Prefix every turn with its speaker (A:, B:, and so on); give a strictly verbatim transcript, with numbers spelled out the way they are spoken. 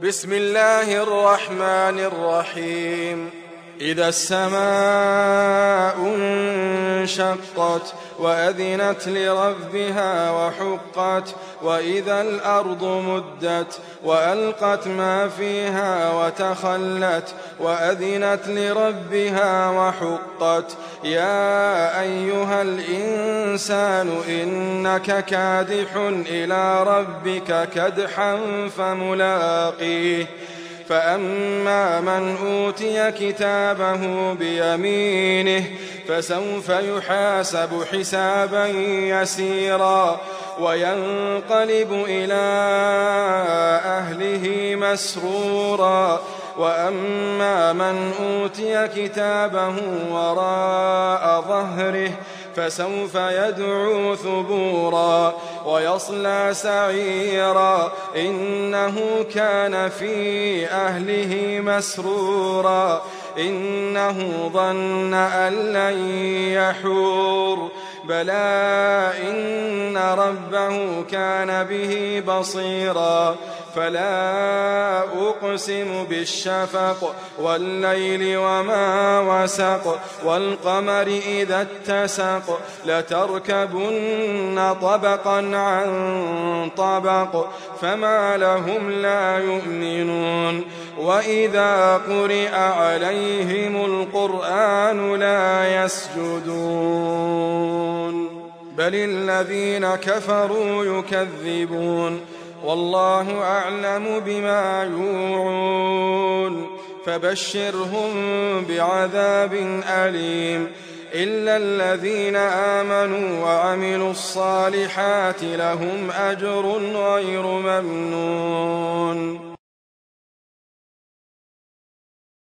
A: بسم الله الرحمن الرحيم إذا السماء انشقت وأذنت لربها وحقت وإذا الأرض مدت وألقت ما فيها وتخلت وأذنت لربها وحقت يا أيها الإنسان إنك كادح إلى ربك كدحا فملاقيه فأما من أوتي كتابه بيمينه فسوف يحاسب حسابا يسيرا وينقلب إلى أهله مسرورا وأما من أوتي كتابه وراء ظهره فسوف يدعو ثبورا ويصلى سعيرا إنه كان في أهله مسرورا إنه ظن أن لن يحور بلى إن ربه كان به بصيرا فلا أقسم بالشفق والليل وما وسق والقمر إذا اتسق لتركبن طبقا عن طبق فما لهم لا يؤمنون وإذا قرئ عليهم القرآن لا يسجدون بل الذين كفروا يكذبون والله أعلم بما يوعون فبشرهم بعذاب أليم إلا الذين آمنوا وعملوا الصالحات لهم أجر غير ممنون